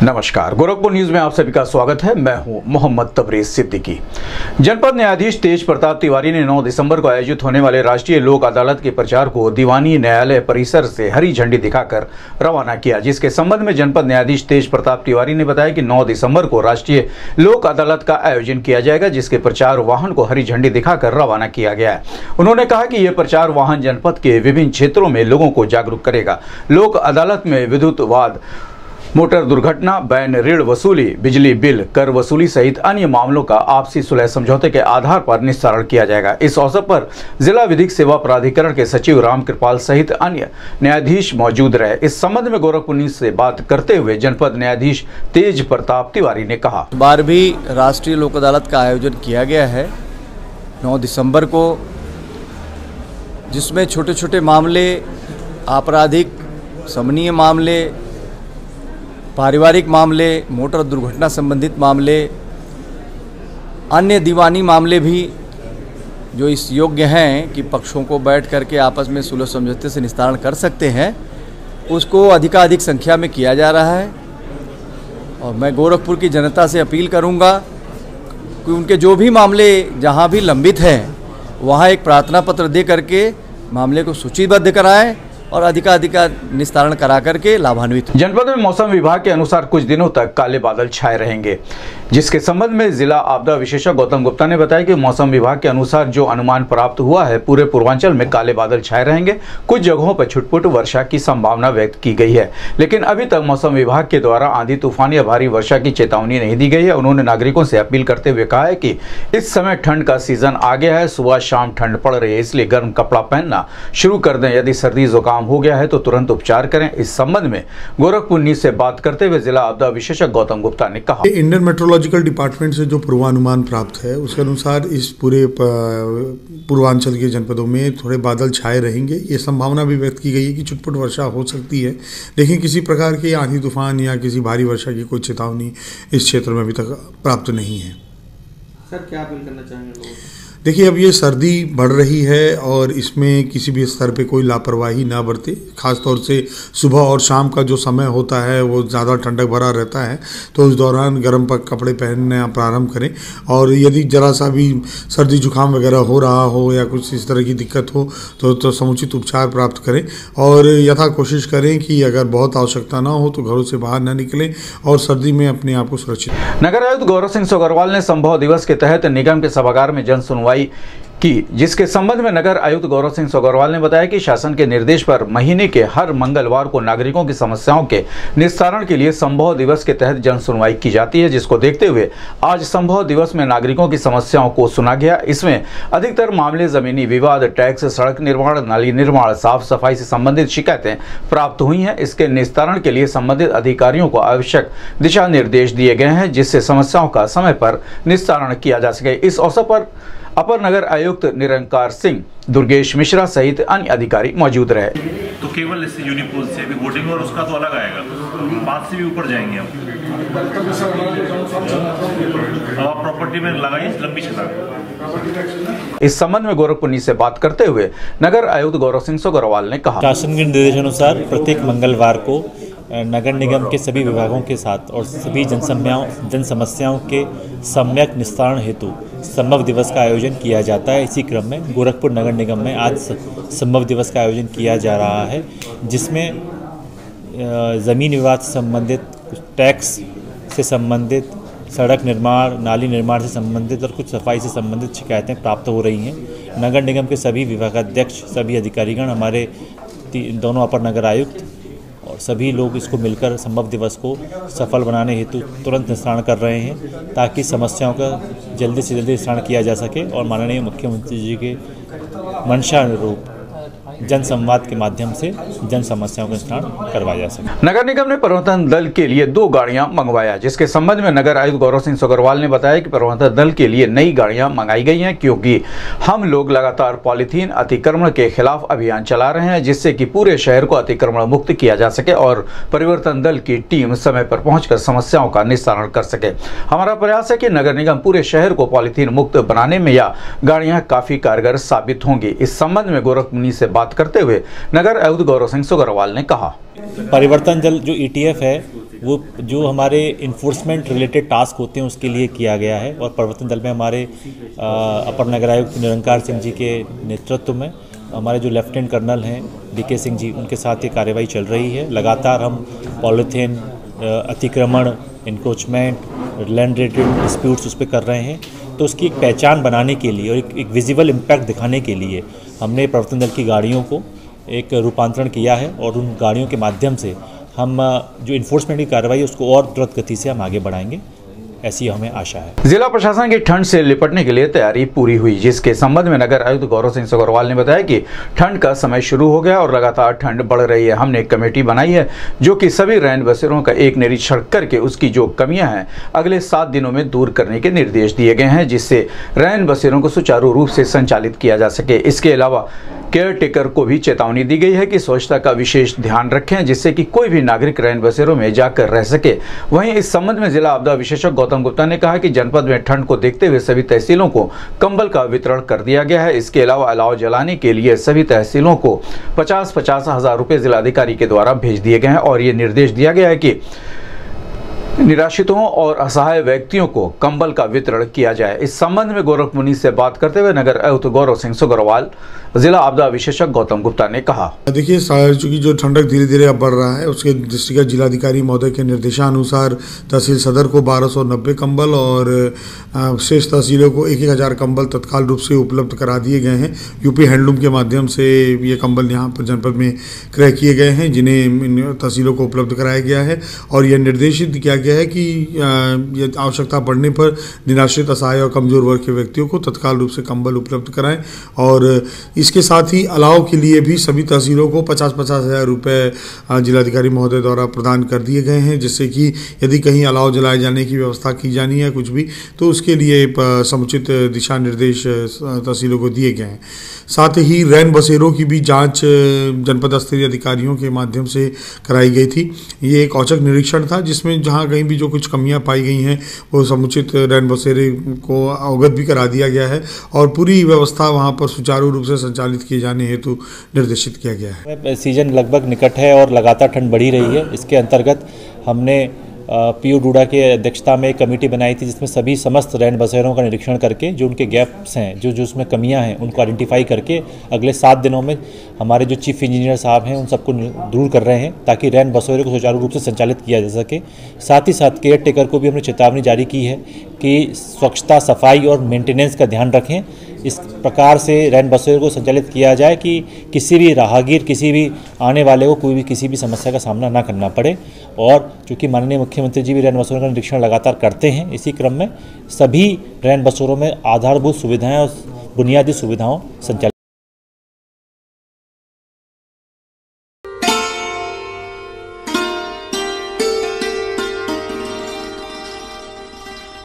नमस्कार, गोरखपुर न्यूज में आप सभी का स्वागत है। मैं हूं मोहम्मद तबरेज सिद्दीकी। जनपद न्यायाधीश तेज प्रताप तिवारी ने 9 दिसंबर को आयोजित होने वाले राष्ट्रीय लोक अदालत के प्रचार को दीवानी न्यायालय परिसर से हरी झंडी दिखाकर रवाना किया, जिसके संबंध में जनपद न्यायाधीश तेज प्रताप तिवारी ने बताया कि 9 दिसंबर को राष्ट्रीय लोक अदालत का आयोजन किया जाएगा, जिसके प्रचार वाहन को हरी झंडी दिखाकर रवाना किया गया है। उन्होंने कहा कि यह प्रचार वाहन जनपद के विभिन्न क्षेत्रों में लोगों को जागरूक करेगा। लोक अदालत में विद्युत वाद, मोटर दुर्घटना, बैन, ऋण वसूली, बिजली बिल, कर वसूली सहित अन्य मामलों का आपसी सुलह समझौते के आधार पर निस्तारण किया जाएगा। इस अवसर पर जिला विधिक सेवा प्राधिकरण के सचिव राम कृपाल सहित अन्य न्यायाधीश मौजूद रहे। इस संबंध में गोरखपुर न्यूज से बात करते हुए जनपद न्यायाधीश तेज प्रताप तिवारी ने कहा, 12वीं राष्ट्रीय लोक अदालत का आयोजन किया गया है 9 दिसंबर को, जिसमें छोटे छोटे मामले, आपराधिक समनीय मामले, पारिवारिक मामले, मोटर दुर्घटना संबंधित मामले, अन्य दीवानी मामले भी जो इस योग्य हैं कि पक्षों को बैठ करके आपस में सुलह समझौते से निस्तारण कर सकते हैं, उसको अधिकाधिक संख्या में किया जा रहा है। और मैं गोरखपुर की जनता से अपील करूंगा कि उनके जो भी मामले जहां भी लंबित हैं वहां एक प्रार्थना पत्र दे करके मामले को सूचीबद्ध कराएं और अधिकाधिक निस्तारण करा करके लाभान्वित। जनपद में मौसम विभाग के अनुसार कुछ दिनों तक काले बादल छाए रहेंगे, जिसके संबंध में जिला आपदा विशेषज्ञ गौतम गुप्ता ने बताया कि मौसम विभाग के अनुसार जो अनुमान प्राप्त हुआ है, पूरे पूर्वांचल में काले बादल छाए रहेंगे। कुछ जगहों पर छुटपुट वर्षा की संभावना व्यक्त की गई है, लेकिन अभी तक मौसम विभाग के द्वारा आंधी तूफान या भारी वर्षा की चेतावनी नहीं दी गई है। उन्होंने नागरिकों से अपील करते हुए कहा है कि इस समय ठंड का सीजन आ गया है, सुबह शाम ठंड पड़ रही है, इसलिए गर्म कपड़ा पहनना शुरू कर दें। यदि सर्दी जुकाम हो गया है तो तुरंत उपचार करें। इस संबंध में गोरखपुर न्यूज से बात करते हुए जिला आपदा विशेषज्ञ गौतम गुप्ता ने कहा, इंडियन मेट्रोलॉजिकल डिपार्टमेंट से जो पूर्वानुमान प्राप्त है उसके अनुसार इस पूरे पूर्वांचल के जनपदों में थोड़े बादल छाए रहेंगे। ये संभावना भी व्यक्त की गई है कि छुटपुट वर्षा हो सकती है, लेकिन किसी प्रकार के आंधी तूफान या किसी भारी वर्षा की कोई चेतावनी इस क्षेत्र में अभी तक प्राप्त नहीं है। सर, क्या अपील करना चाहेंगे लोगों को? देखिए, अब ये सर्दी बढ़ रही है और इसमें किसी भी स्तर पे कोई लापरवाही ना बरते। खासतौर से सुबह और शाम का जो समय होता है वो ज़्यादा ठंडक भरा रहता है, तो उस दौरान गर्म कपड़े पहनने प्रारंभ करें। और यदि जरा सा भी सर्दी जुकाम वगैरह हो रहा हो या कुछ इस तरह की दिक्कत हो तो समुचित उपचार प्राप्त करें और यथा कोशिश करें कि अगर बहुत आवश्यकता ना हो तो घरों से बाहर ना निकलें और सर्दी में अपने आप को सुरक्षित। नगर आयुक्त गौरव सिंह सोगरवाल ने संभव दिवस के तहत निगम के सभागार में जन सुनवाई की, जिसके संबंध में नगर आयुक्त गौरव सिंह सोगरवाल ने बताया कि शासन के निर्देश पर महीने के हर मंगलवार को नागरिकों की समस्याओं के निस्तारण के लिए संभव दिवस के तहत जन सुनवाई की जाती है, जिसको देखते हुए आज संभव दिवस में नागरिकों की समस्याओं को सुना गया। इसमें अधिकतर मामले जमीनी विवाद, टैक्स, सड़क निर्माण, नाली निर्माण, साफ सफाई से संबंधित शिकायतें प्राप्त हुई हैं। इसके निस्तारण के लिए संबंधित अधिकारियों को आवश्यक दिशा निर्देश दिए गए हैं, जिससे समस्याओं का समय पर निस्तारण किया जा सके। इस अवसर पर अपर नगर आयुक्त निरंकार सिंह, दुर्गेश मिश्रा सहित अन्य अधिकारी मौजूद रहे। तो केवल इससे यूनिपोल से भी वोटिंग और उसका तो अलग आएगा, 5 से भी ऊपर जाएंगे हम। अब आप प्रॉपर्टी में लगाइए लंबी छलांग। इस संबंध में गोरखपुर न्यूज से बात करते हुए नगर आयुक्त गौरव सिंह सोगरवाल ने कहा, शासन के निर्देशानुसार प्रत्येक मंगलवार को नगर निगम के सभी विभागों के साथ और सभी जन समस्याओं के सम्यक निस्तारण हेतु संभव दिवस का आयोजन किया जाता है। इसी क्रम में गोरखपुर नगर निगम में आज संभव दिवस का आयोजन किया जा रहा है, जिसमें ज़मीन विवाद से संबंधित, टैक्स से संबंधित, सड़क निर्माण, नाली निर्माण से संबंधित और कुछ सफाई से संबंधित शिकायतें प्राप्त हो रही हैं। नगर निगम के सभी विभागाध्यक्ष, सभी अधिकारीगण, हमारे दोनों अपर नगर आयुक्त और सभी लोग इसको मिलकर संभव दिवस को सफल बनाने हेतु तुरंत निस्तारण कर रहे हैं, ताकि समस्याओं का जल्दी से जल्दी निस्तारण किया जा सके और माननीय मुख्यमंत्री जी के मंशा अनुरूप जन संवाद के माध्यम से जन समस्याओं का निस्तारण करवाया जा सके। नगर निगम ने परिवर्तन दल के लिए 2 गाड़ियां मंगवाया, जिसके संबंध में नगर आयुक्त गौरव सिंह सोगरवाल ने बताया कि परिवर्तन दल के लिए नई गाड़ियां मंगाई गई हैं, क्योंकि हम लोग लगातार पॉलीथीन अतिक्रमण के खिलाफ अभियान चला रहे हैं, जिससे कि पूरे शहर को अतिक्रमण मुक्त किया जा सके और परिवर्तन दल की टीम समय पर पहुंचकर समस्याओं का निस्तारण कर सके। हमारा प्रयास है कि नगर निगम पूरे शहर को पॉलीथीन मुक्त बनाने में या गाड़ियां काफी कारगर साबित होंगी। इस संबंध में गोरखपुर से बात करते हुए नगर आयुक्त गौरव सिंह सोगरवाल ने कहा, परिवर्तन दल जो ETF है वो जो हमारे इन्फोर्समेंट रिलेटेड टास्क होते हैं उसके लिए किया गया है। और प्रवर्तन दल में हमारे अपर नगर आयुक्त निरंकार सिंह जी के नेतृत्व में हमारे जो लेफ्टिनेंट कर्नल हैं DK सिंह जी, उनके साथ ये कार्रवाई चल रही है। लगातार हम पॉलीथीन, अतिक्रमण, इंक्रोचमेंट, लैंड रिलेटेड डिस्प्यूट्स उस पर कर रहे हैं। तो उसकी एक पहचान बनाने के लिए और एक विजिबल इम्पैक्ट दिखाने के लिए हमने प्रवर्तन दल की गाड़ियों को एक रूपांतरण किया है और उन गाड़ियों के माध्यम से हम जो इन्फोर्समेंट की कार्रवाई है उसको और द्रुत गति से हम आगे बढ़ाएंगे, ऐसी हमें आशा है। जिला प्रशासन की ठंड से निपटने के लिए तैयारी पूरी हुई, जिसके संबंध में नगर आयुक्त गौरव सिंह सगरवाल ने बताया कि ठंड का समय शुरू हो गया और लगातार ठंड बढ़ रही है। हमने एक कमेटी बनाई है जो कि सभी रैन बसेरों का एक निरीक्षण करके उसकी जो कमियां हैं अगले 7 दिनों में दूर करने के निर्देश दिए गए हैं, जिससे रैन बसेरों को सुचारू रूप से संचालित किया जा सके। इसके अलावा केयर टेकर को भी चेतावनी दी गई है कि स्वच्छता का विशेष ध्यान रखें, जिससे कि कोई भी नागरिक रैन बसेरों में जाकर रह सके। वहीं इस संबंध में जिला आपदा विशेषज्ञ गौतम गुप्ता ने कहा कि जनपद में ठंड को देखते हुए सभी तहसीलों को कंबल का वितरण कर दिया गया है। इसके अलावा अलाव जलाने के लिए सभी तहसीलों को 50-50 हजार रुपये जिलाधिकारी के द्वारा भेज दिए गए हैं और ये निर्देश दिया गया है कि निराश्रितों और असहाय व्यक्तियों को कंबल का वितरण किया जाए। इस संबंध में गोरखपुर से बात करते हुए नगर आयुक्त गौरव सिंह सगरवाल, जिला आपदा विशेषज्ञ गौतम गुप्ता ने कहा, देखिए, चूंकि जो ठंडक धीरे धीरे अब बढ़ रहा है, उसके दृष्टिगत जिलाधिकारी महोदय के निर्देशानुसार तहसील सदर को 1290 कंबल और शेष तहसीलों को 1000 कंबल तत्काल रूप से उपलब्ध करा दिए गए हैं। यूपी हैंडलूम के माध्यम से ये कंबल यहाँ पर जनपद में क्रय किए गए हैं, जिन्हें तहसीलों को उपलब्ध कराया गया है। और यह निर्देशित किया गया है कि ये आवश्यकता पड़ने पर निराश्रित, असहाय और कमजोर वर्ग के व्यक्तियों को तत्काल रूप से कंबल उपलब्ध कराएं। और इसके साथ ही अलाव के लिए भी सभी तहसीलों को 50-50 हजार रुपये जिलाधिकारी महोदय द्वारा प्रदान कर दिए गए हैं, जिससे कि यदि कहीं अलाव जलाए जाने की व्यवस्था की जानी है कुछ भी, तो उसके लिए समुचित दिशा निर्देश तहसीलों को दिए गए हैं। साथ ही रैन बसेरों की भी जांच जनपद स्तरीय अधिकारियों के माध्यम से कराई गई थी। ये एक औचक निरीक्षण था, जिसमें जहां कहीं भी जो कुछ कमियां पाई गई हैं वो समुचित रैन बसेरे को अवगत भी करा दिया गया है और पूरी व्यवस्था वहां पर सुचारू रूप से संचालित किए जाने हेतु निर्देशित किया गया है। सीजन लगभग निकट है और लगातार ठंड बढ़ी रही है। इसके अंतर्गत हमने PO डूडा के अध्यक्षता में एक कमेटी बनाई थी, जिसमें सभी समस्त रैन बसेरों का निरीक्षण करके जो उनके गैप्स हैं, जो उसमें कमियां हैं, उनको आइडेंटिफाई करके अगले 7 दिनों में हमारे जो चीफ इंजीनियर साहब हैं उन सबको दूर कर रहे हैं, ताकि रैन बसेरों को सुचारू रूप से संचालित किया जा सके। साथ ही साथ केयर टेकर को भी हमने चेतावनी जारी की है कि स्वच्छता, सफाई और मेंटेनेंस का ध्यान रखें। इस प्रकार से रैन बसेरों को संचालित किया जाए कि किसी भी राहगीर, किसी भी आने वाले को कोई भी किसी भी समस्या का सामना ना करना पड़े। और चूँकि माननीय मुख्यमंत्री जी भी रैन बसेरों का निरीक्षण लगातार करते हैं, इसी क्रम में सभी रैन बसेरों में आधारभूत सुविधाएं और बुनियादी सुविधाओं संचालित